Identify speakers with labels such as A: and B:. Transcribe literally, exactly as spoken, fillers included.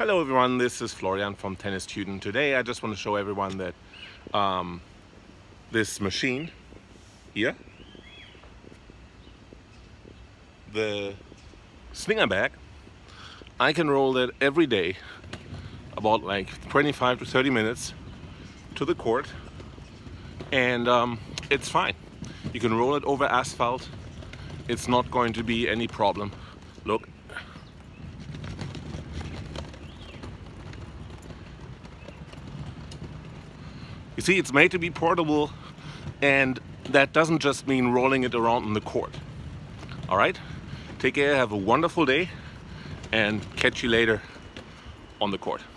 A: Hello everyone, this is Florian from Tennis Student. Today I just want to show everyone that um, this machine here, the Slingerbag, I can roll that every day about like twenty-five to thirty minutes to the court, and um, it's fine. You can roll it over asphalt. It's not going to be any problem. Look. You see, it's made to be portable, and that doesn't just mean rolling it around in the court. All right? Take care, have a wonderful day, and catch you later on the court.